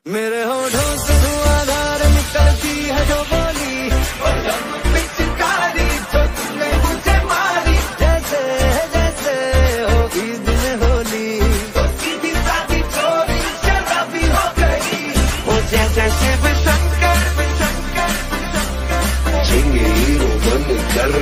मेरे होठों से धुआंधार निकलती है जो बोली, पिचकारी जो तुमने मुझे मारी, जैसे जैसे होगी दिन होली, तो सीधी सादी चोरी शराबी हो गई, वो जैसे शिव शंकर चिंगी बन कर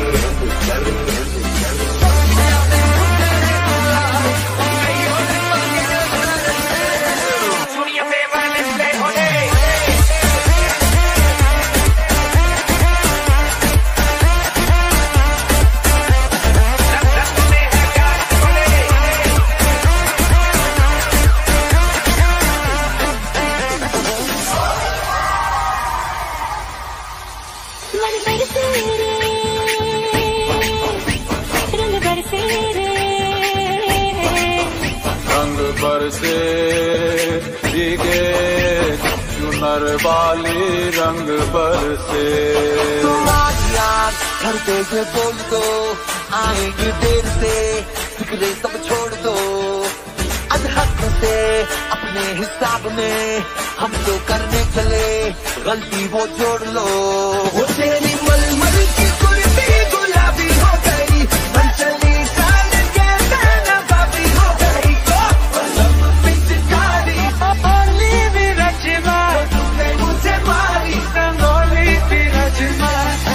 रंग बरसे भीगे चुनर वाली रंग बरसे। तुम आज यार घर पे से बोल दो, आएंगे देर से, फिक्रे सब छोड़ दो, अधहक से अपने हिसाब में हम तो करने चले, गलती वो जोड़ लो, वो तेरी मलमल की कुर्ती गुलाबी हो गई, मन चली चाल के नैना बाबी हो गई, पिचकारी ओली भी रचना, तुमने मुझे मारी रंगोली भी रचना,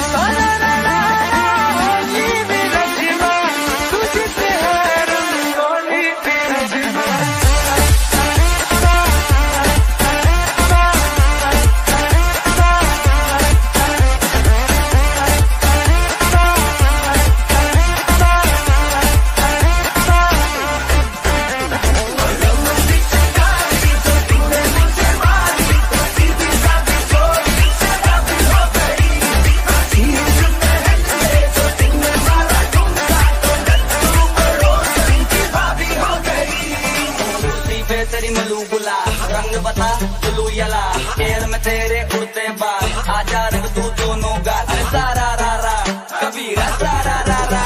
ओली भी रचना, तुझसे है रंगोली भी रचना। तेरी मलू गुला रंग बता चलू यला, केर में तेरे उड़ते बाल, आजा रंग तू दोनों गाल, अरे सारा रा रा कबीरा सारा रा रा।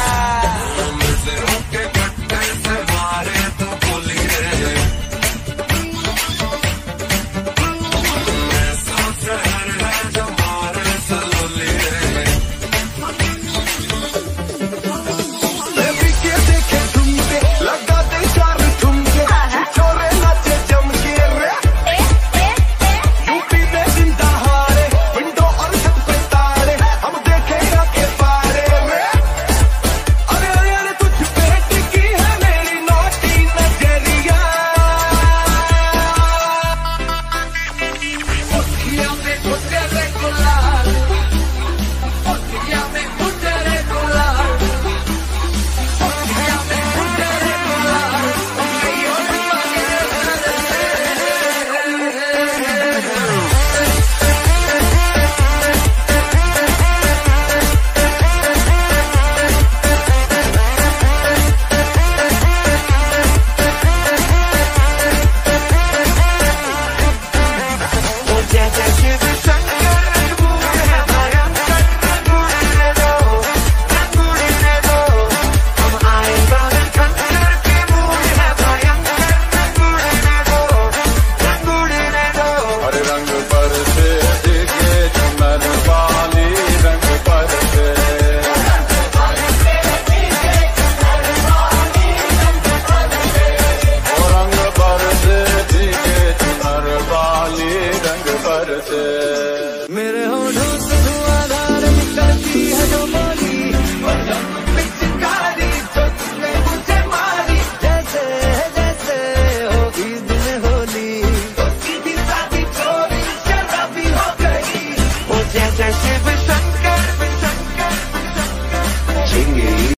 रंग बरसे